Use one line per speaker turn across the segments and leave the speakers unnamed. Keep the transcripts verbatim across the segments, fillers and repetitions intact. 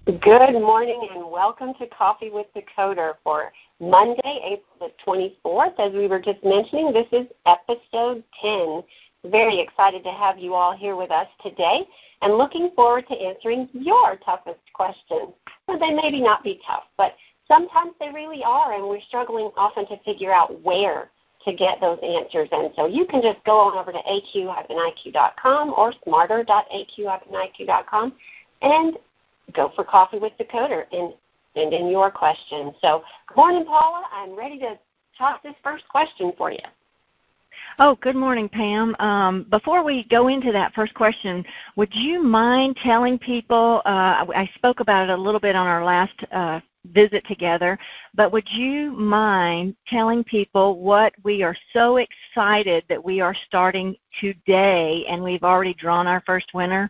Good morning and welcome to Coffee with the Coder for Monday, April the twenty-fourth. As we were just mentioning, this is episode ten. Very excited to have you all here with us today and looking forward to answering your toughest questions. Well, they maybe not be tough, but sometimes they really are, and we're struggling often to figure out where to get those answers. And so you can just go on over to A Q dash I Q dot com or smarter dot A Q dash I Q dot com and go for Coffee with the Coder and send in your questions. So, good morning, Paula. I'm ready to toss this first question for you.
Oh, good morning, Pam. Um, before we go into that first question, would you mind telling people, uh, I spoke about it a little bit on our last uh, visit together, but would you mind telling people what we are so excited that we are starting today and we've already drawn our first winner?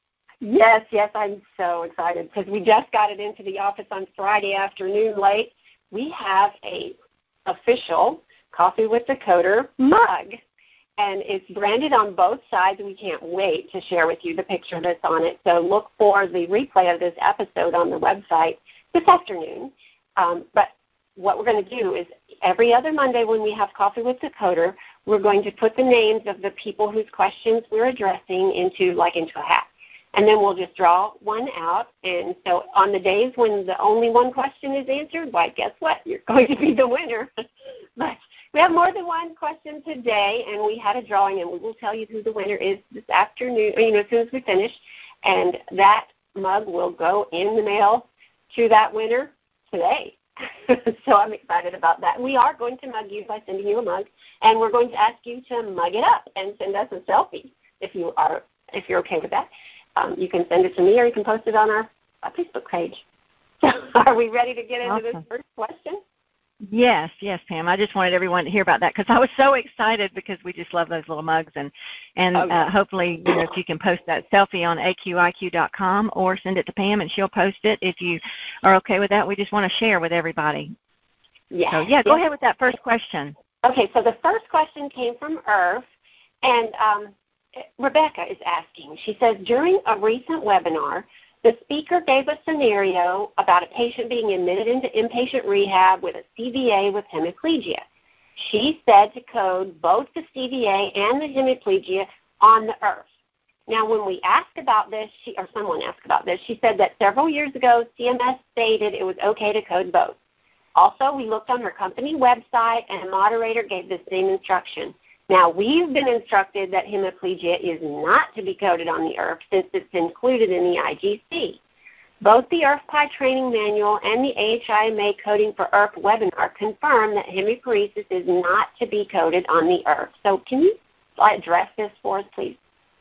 Yes, yes, I'm so excited because we just got it into the office on Friday afternoon late. We have a official Coffee with the Coder mug, and it's branded on both sides. We can't wait to share with you the picture that's on it. So look for the replay of this episode on the website this afternoon. Um, but what we're going to do is every other Monday when we have Coffee with the Coder, we're going to put the names of the people whose questions we're addressing into like into a hat. And then we'll just draw one out. And so on the days when the only one question is answered, why, guess what? You're going to be the winner. But we have more than one question today, and we had a drawing, and we will tell you who the winner is this afternoon, you know, as soon as we finish. And that mug will go in the mail to that winner today. So I'm excited about that. We are going to mug you by sending you a mug, and we're going to ask you to mug it up and send us a selfie if you are, if you're okay with that. Um, you can send it to me or you can post it on our, our Facebook page. So are we ready to get into
Awesome.
this first question?
Yes, yes, Pam. I just wanted everyone to hear about that because I was so excited because we just love those little mugs. And, and
Oh, yeah.
uh, hopefully, you know, if you can post that selfie on A Q I Q dot com or send it to Pam and she'll post it. If you are okay with that, we just want to share with everybody.
Yes.
So, yeah, go
yes.
ahead with that first question.
Okay, so the first question came from I R F, and um, Rebecca is asking. She says, during a recent webinar, the speaker gave a scenario about a patient being admitted into inpatient rehab with a C V A with hemiplegia. She said to code both the C V A and the hemiplegia on the I R F. Now, when we asked about this, she, or someone asked about this, she said that several years ago, C M S stated it was okay to code both. Also, we looked on her company website, and a moderator gave the same instruction. Now, we've been instructed that hemiplegia is not to be coded on the I R F since it's included in the I G C. Both the I R F-P A I training manual and the A H I M A coding for I R F webinar confirm that hemiparesis is not to be coded on the I R F. So can you address this for us, please?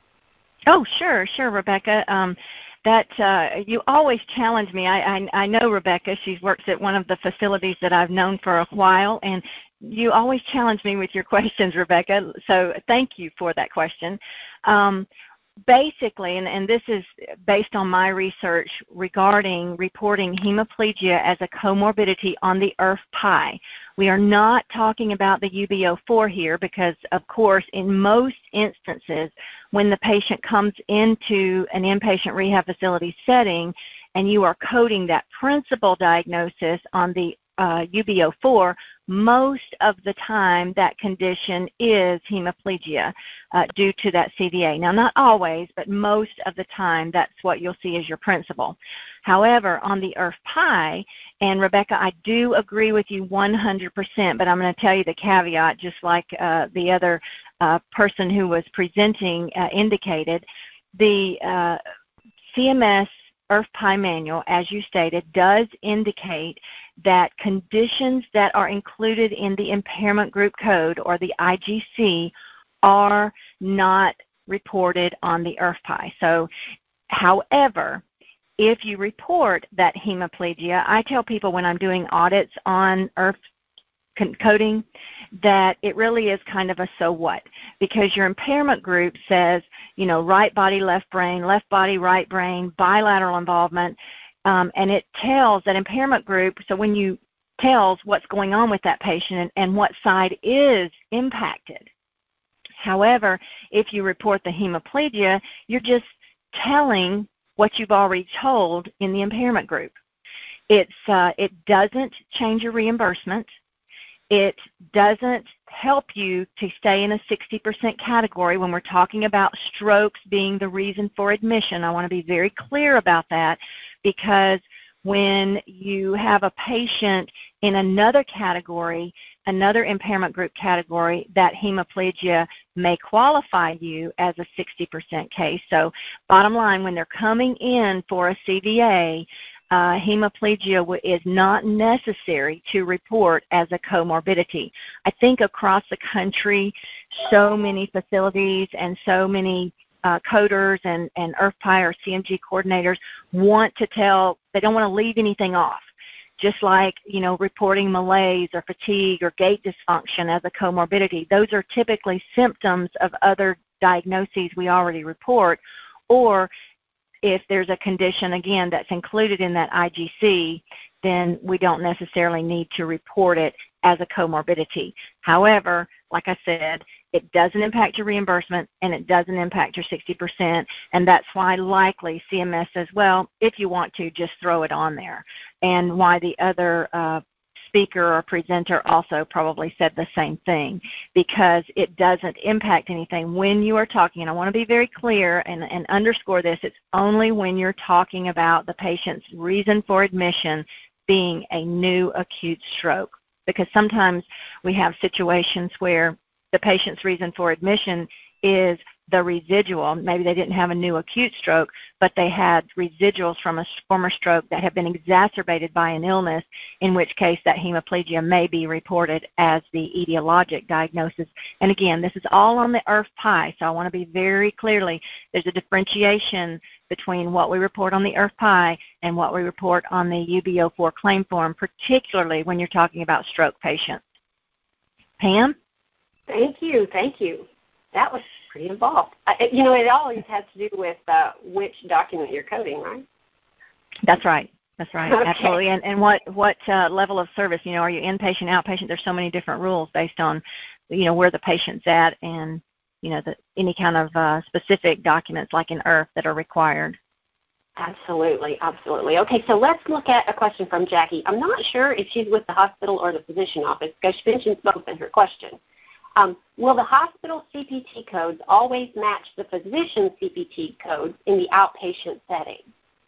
Oh, sure, sure, Rebecca. Um, that uh, you always challenge me. I, I, I know Rebecca. She works at one of the facilities that I've known for a while, and you always challenge me with your questions, Rebecca, so thank you for that question. Um, basically, and, and this is based on my research regarding reporting hemiplegia as a comorbidity on the I R F-P A I. We are not talking about the U B O four here because, of course, in most instances, when the patient comes into an inpatient rehab facility setting and you are coding that principal diagnosis on the Uh, U B O four, most of the time that condition is hemiplegia uh, due to that C V A. Now, not always, but most of the time that's what you'll see as your principal. However, on the I R F-P A I, and Rebecca, I do agree with you one hundred percent, but I'm going to tell you the caveat, just like uh, the other uh, person who was presenting uh, indicated. The uh, C M S I R F-P A I manual, as you stated, does indicate that conditions that are included in the impairment group code or the I G C are not reported on the I R F-P A I. So, however, if you report that hemiplegia, I tell people when I'm doing audits on I R F coding that it really is kind of a so what, because your impairment group says, you know, right body, left brain, left body, right brain, bilateral involvement, um, and it tells that impairment group, so when you tells what's going on with that patient and, and what side is impacted. However, if you report the hemiplegia, you're just telling what you've already told in the impairment group. It's, uh, it doesn't change your reimbursement. It doesn't help you to stay in a sixty percent category when we're talking about strokes being the reason for admission. I want to be very clear about that, because when you have a patient in another category, another impairment group category, that hemiplegia may qualify you as a sixty percent case. So bottom line, when they're coming in for a C V A, uh, hemiplegia is not necessary to report as a comorbidity. I think across the country, so many facilities and so many Uh, coders and, and I R F-P A I or C M G coordinators want to tell, they don't want to leave anything off. Just like, you know, reporting malaise or fatigue or gait dysfunction as a comorbidity. Those are typically symptoms of other diagnoses we already report, or if there's a condition, again, that's included in that I G C, then we don't necessarily need to report it as a comorbidity. However, like I said, it doesn't impact your reimbursement and it doesn't impact your sixty percent, and that's why likely C M S says, well, if you want to, just throw it on there, and why the other uh, speaker or presenter also probably said the same thing, because it doesn't impact anything when you are talking, and I want to be very clear and, and underscore this, it's only when you're talking about the patient's reason for admission being a new acute stroke, because sometimes we have situations where the patient's reason for admission is the residual. Maybe they didn't have a new acute stroke, but they had residuals from a former stroke that have been exacerbated by an illness, in which case that hemiplegia may be reported as the etiologic diagnosis. And again, this is all on the I R F-P A I, so I want to be very clearly, there's a differentiation between what we report on the I R F-P A I and what we report on the U B O four claim form, particularly when you're talking about stroke patients. Pam?
Thank you, thank you. That was pretty involved. I, you know, it always has to do with uh, which document you're coding, right?
That's right. That's right.
Okay.
Absolutely. And, and what, what uh, level of service, you know, are you inpatient, outpatient? There's so many different rules based on, you know, where the patient's at and, you know, the, any kind of uh, specific documents like in I R F that are required.
Absolutely, absolutely. Okay, so let's look at a question from Jackie. I'm not sure if she's with the hospital or the physician office because she mentions both in her question. Um, will the hospital C P T codes always match the physician C P T codes in the outpatient setting?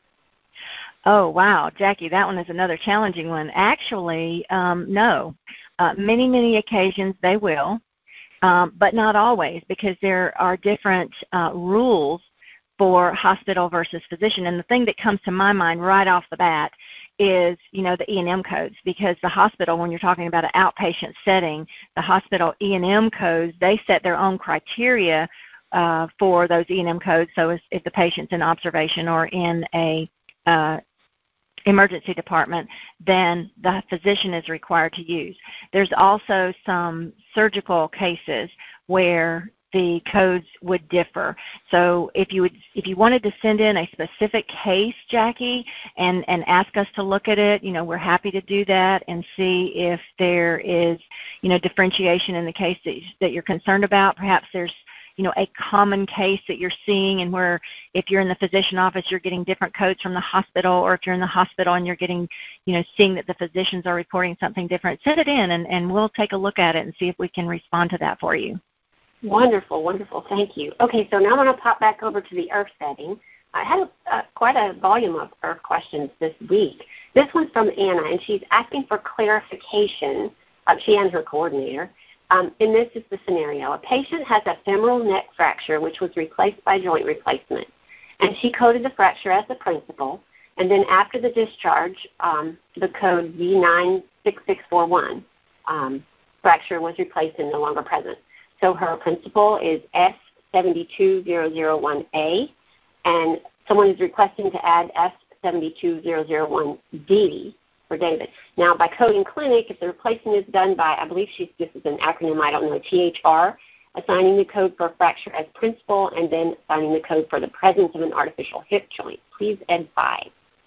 Oh, wow, Jackie, that one is another challenging one. Actually, um, no. Uh, many, many occasions they will, um, but not always, because there are different uh, rules for hospital versus physician. And the thing that comes to my mind right off the bat is, you know, the E and M codes, because the hospital, when you're talking about an outpatient setting, the hospital E and M codes, they set their own criteria uh, for those E and M codes. So if, if the patient's in observation or in a uh, emergency department, then the physician is required to use. There's also some surgical cases where the codes would differ. So if you would, if you wanted to send in a specific case, Jackie, and, and ask us to look at it, you know, we're happy to do that and see if there is, you know, differentiation in the case that, that you're concerned about. Perhaps there's, you know, a common case that you're seeing, and where if you're in the physician office, you're getting different codes from the hospital, or if you're in the hospital and you're getting, you know, seeing that the physicians are reporting something different, send it in and, and we'll take a look at it and see if we can respond to that for you.
Wonderful, wonderful. Thank you. Okay, so now I'm going to pop back over to the I R F setting. I had a, uh, quite a volume of I R F questions this week. This one's from Anna, and she's asking for clarification, uh, she and her coordinator. Um, and this is the scenario. A patient has a femoral neck fracture, which was replaced by joint replacement. And she coded the fracture as the principal. And then after the discharge, um, the code V nine six six four one, um, fracture was replaced and no longer present. So her principal is S seven two zero zero one A, and someone is requesting to add S seven two zero zero one D for David. Now, by coding clinic, if the replacement is done by, I believe she's, this is an acronym, I don't know, T H R, assigning the code for fracture as principal, and then assigning the code for the presence of an artificial hip joint. Please advise.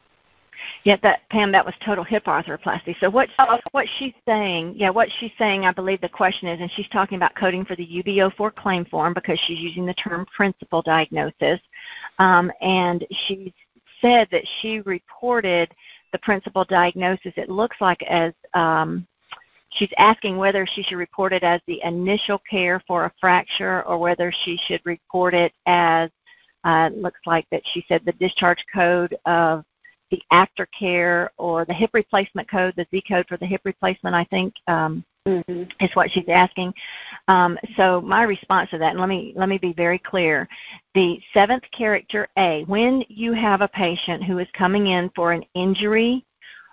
Yeah, that, Pam, that was total hip arthroplasty. So what,
oh, okay.
what she's saying, yeah, what she's saying, I believe the question is, and she's talking about coding for the U B O four claim form because she's using the term principal diagnosis, um, and she's said that she reported the principal diagnosis, it looks like, as um, she's asking whether she should report it as the initial care for a fracture or whether she should report it as, uh, looks like that she said the discharge code of the aftercare or the hip replacement code, the Z code for the hip replacement, I think, um, mm-hmm. is what she's asking. Um, so my response to that, and let me, let me be very clear, the seventh character A, when you have a patient who is coming in for an injury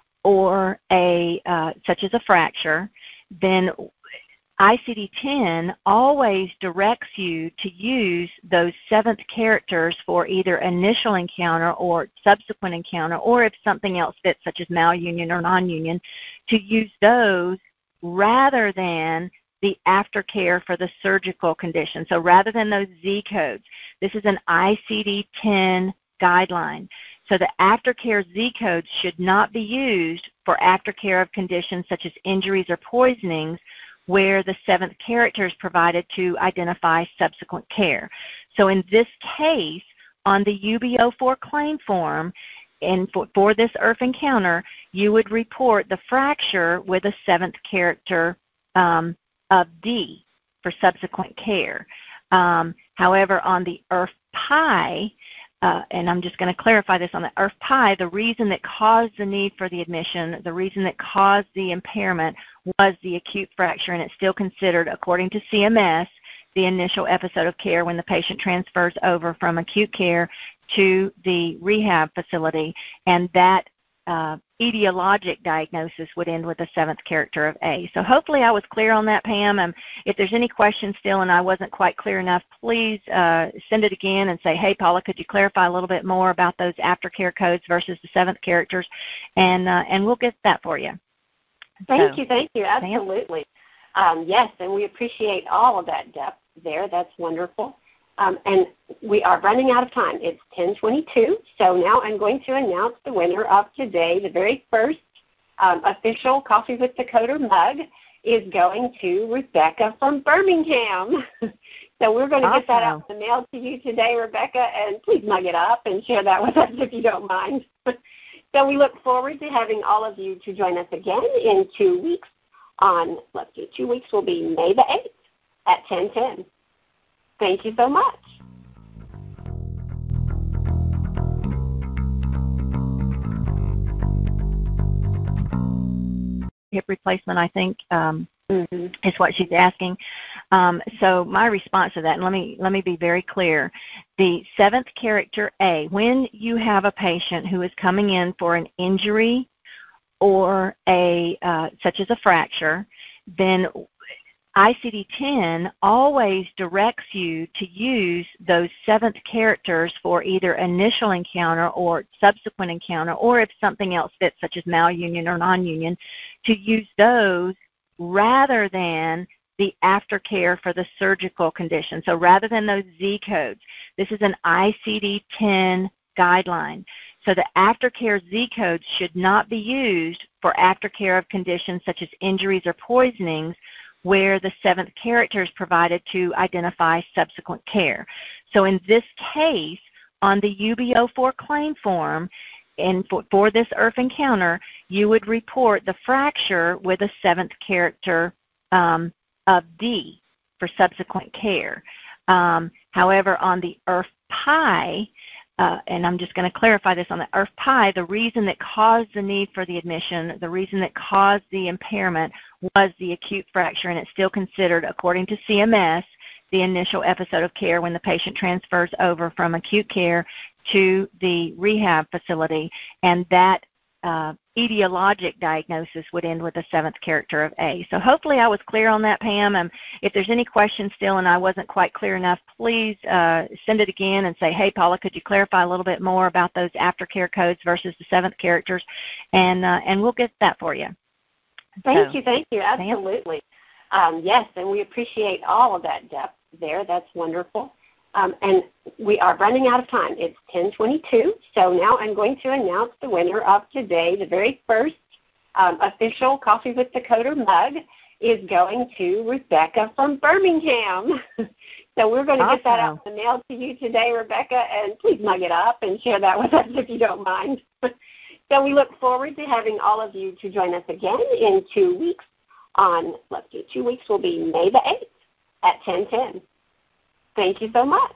or a, uh, such as a fracture, then I C D ten always directs you to use those seventh characters for either initial encounter or subsequent encounter, or if something else fits, such as malunion or non-union, to use those rather than the aftercare for the surgical condition. So rather than those Z codes, this is an I C D ten guideline. So the aftercare Z codes should not be used for aftercare of conditions such as injuries or poisonings, where the seventh character is provided to identify subsequent care. So in this case, on the U B O four claim form, and for, for this I R F encounter, you would report the fracture with a seventh character um, of D for subsequent care. Um, however, on the I R F-P A I, Uh, and I'm just going to clarify this on the I R F-P A I, the reason that caused the need for the admission, the reason that caused the impairment was the acute fracture, and it's still considered, according to C M S, the initial episode of care when the patient transfers over from acute care to the rehab facility, and that uh, etiologic diagnosis would end with a seventh character of A. So hopefully I was clear on that, Pam. Um, if there's any questions still and I wasn't quite clear enough, please uh, send it again and say, hey, Paula, could you clarify a little bit more about those aftercare codes versus the seventh characters, and, uh, and we'll get that for you.
Thank
so,
you, thank you, absolutely. Um, yes, and we appreciate all of that depth there. That's wonderful. Um, and we are running out of time. It's ten twenty-two, so now I'm going to announce the winner of today. The very first um, official Coffee with the Coder mug is going to Rebecca from Birmingham. So we're going to
awesome.
Get that out in the mail to you today, Rebecca, and please mug it up and share that with us if you don't mind. So we look forward to having all of you to join us again in two weeks on, let's see, two weeks will be May the eighth at ten ten. Thank you so much.
Hip replacement, I think, um,
mm-hmm.
is what she's asking. Um, so my response to that, and let me, let me be very clear, the seventh character A, when you have a patient who is coming in for an injury or a, uh, such as a fracture, then I C D ten always directs you to use those seventh characters for either initial encounter or subsequent encounter, or if something else fits, such as malunion or non-union, to use those rather than the aftercare for the surgical condition. So rather than those Z codes, this is an I C D ten guideline. So the aftercare Z codes should not be used for aftercare of conditions such as injuries or poisonings, where the seventh character is provided to identify subsequent care. So in this case, on the U B O four claim form, and for, for this I R F encounter, you would report the fracture with a seventh character um, of D for subsequent care. Um, however, on the I R F-P A I, Uh, and I'm just going to clarify this on the I R F-P A I, the reason that caused the need for the admission, the reason that caused the impairment was the acute fracture, and it's still considered, according to C M S, the initial episode of care when the patient transfers over from acute care to the rehab facility, and that uh, etiologic diagnosis would end with a seventh character of A. So hopefully I was clear on that, Pam. Um, if there's any questions still and I wasn't quite clear enough, please uh, send it again and say, hey, Paula, could you clarify a little bit more about those aftercare codes versus the seventh characters, and, uh, and we'll get that for you.
Thank
so,
you, thank you, absolutely. Um, yes, and we appreciate all of that depth there. That's wonderful. Um, and we are running out of time. It's ten twenty-two, so now I'm going to announce the winner of today. The very first um, official Coffee with the Coder mug is going to Rebecca from Birmingham. So we're going to get that out in the mail to you today, Rebecca, and please mug it up and share that with us if you don't mind. So we look forward to having all of you to join us again in two weeks on, let's see, two weeks will be May the eighth at ten ten. Thank you so much.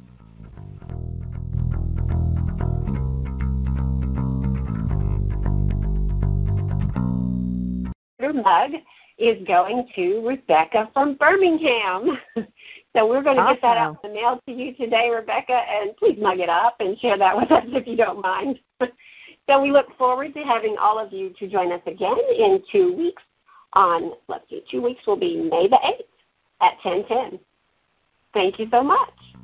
Your mug is going to Rebecca from Birmingham. So we're going to get that out in the mail to you today, Rebecca, and please mug it up and share that with us if you don't mind. So we look forward to having all of you to join us again in two weeks on, let's see, two weeks will be May the eighth at ten ten. Thank you so much.